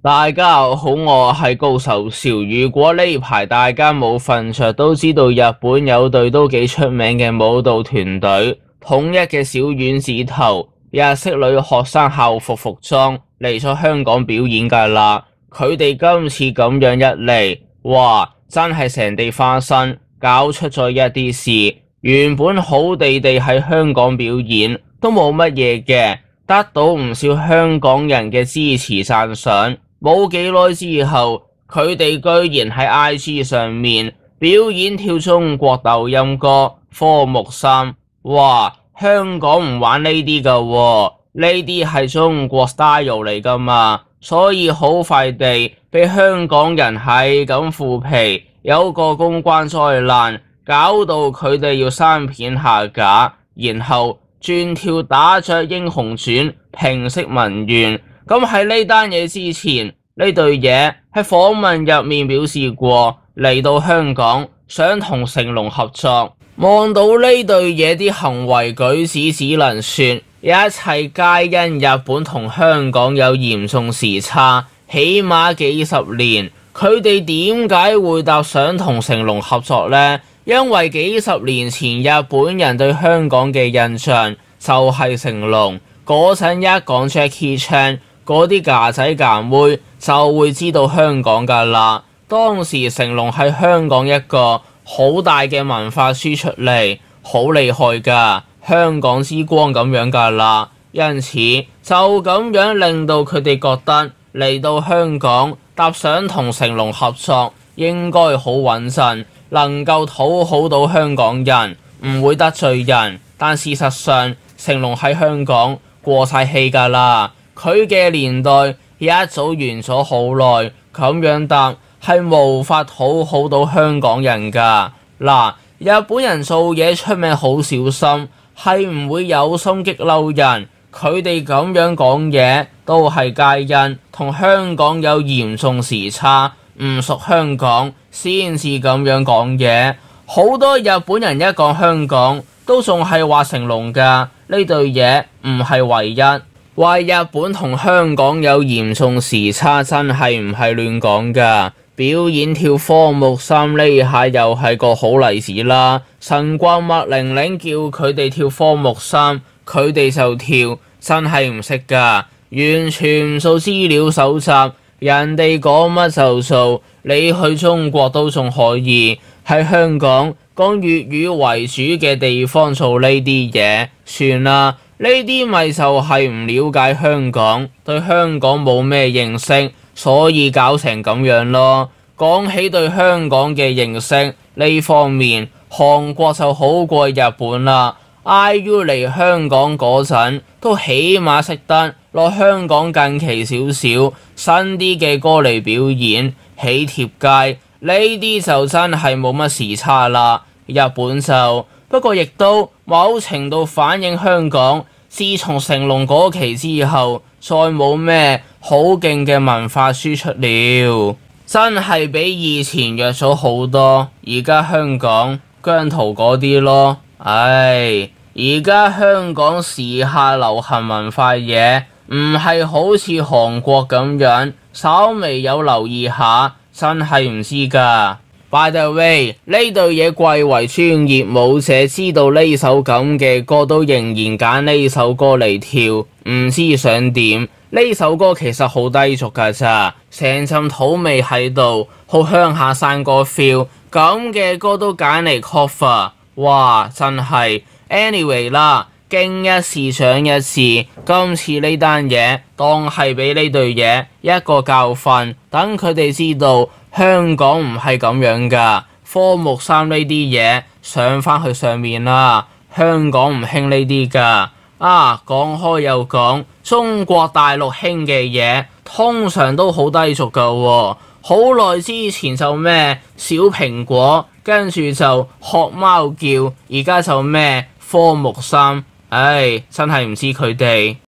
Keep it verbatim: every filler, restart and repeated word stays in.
大家好，我係高手少。如果呢排大家冇瞓着，都知道日本有隊都幾出名嘅舞蹈團隊，統一嘅小丸子頭日式女學生校服服裝嚟咗香港表演㗎啦。佢哋今次咁樣一嚟，哇，真係成地花生，搞出咗一啲事。原本好地地喺香港表演都冇乜嘢嘅，得到唔少香港人嘅支持讚賞。冇幾耐之後，佢哋居然喺 I G 上面表演跳中國抖音歌科目三。哇，香港唔玩呢啲噶喎，呢啲係中國 style 嚟噶嘛，所以好快地俾香港人係咁腐皮，有個公關災難，搞到佢哋要刪片下架，然後轉跳打雀英雄傳平息民怨。咁喺呢單嘢之前，呢對嘢喺訪問入面表示過嚟到香港想同成龍合作。望到呢對嘢啲行為舉止，只能說一切皆因日本同香港有嚴重時差，起碼幾十年。佢哋點解會答想同成龍合作呢？因為幾十年前日本人對香港嘅印象就係成龍，嗰陣一講 Jackie Chan，嗰啲架仔架妹就會知道香港㗎啦。當時成龍係香港一個好大嘅文化輸出嚟，好厲害㗎，香港之光咁樣㗎啦。因此就咁樣令到佢哋覺得嚟到香港搭想同成龍合作應該好穩陣，能夠討好到香港人，唔會得罪人。但事實上成龍喺香港過晒氣㗎啦，佢嘅年代一早完咗好耐，咁樣答係無法討好到香港人㗎。嗱，日本人做嘢出名好小心，係唔會有心激嬲人。佢哋咁樣講嘢都係皆因同香港有嚴重時差，唔熟香港先至咁樣講嘢。好多日本人一講香港都仲係話成龍㗎，呢對嘢唔係唯一。話日本同香港有嚴重時差真係唔係亂講㗎。表演跳科目三呢下又係個好例子啦。神棍麥玲玲叫佢哋跳科目三，佢哋就跳，真係唔識㗎，完全唔做資料搜集，人哋講乜就做。你去中國都仲可以，喺香港講粵語為主嘅地方做呢啲嘢，算啦。呢啲咪就係唔了解香港，對香港冇咩認識，所以搞成咁樣咯。講起對香港嘅認識呢方面，韓國就好過日本啦。I U 嚟香港嗰陣都起碼識得攞香港近期少少新啲嘅歌嚟表演，喜帖街呢啲就真係冇乜時差啦。日本就不過亦都某程度反映香港自從成龍嗰期之後，再冇咩好勁嘅文化輸出了，真係比以前弱咗好多。而家香港姜濤嗰啲咯，唉，而家香港時下流行文化嘢唔係好似韓國咁樣，稍微有留意下，真係唔知㗎。By the way， 呢對嘢貴為專業舞者，知道呢首咁嘅歌都仍然揀呢首歌嚟跳，唔知想點？呢首歌其實好低俗㗎咋，成陣土味喺度，好鄉下山歌 feel， 咁嘅歌都揀嚟 cover， 哇，真係 anyway 啦，經一事長一智，今次呢單嘢當係俾呢對嘢一個教訓，等佢哋知道香港唔係咁樣㗎。科目三呢啲嘢上返去上面啦，香港唔興呢啲㗎。啊，講開又講，中國大陸興嘅嘢通常都好低俗㗎喎。好耐之前就咩小蘋果，跟住就學貓叫，而家就咩科目三，唉，真係唔知佢哋。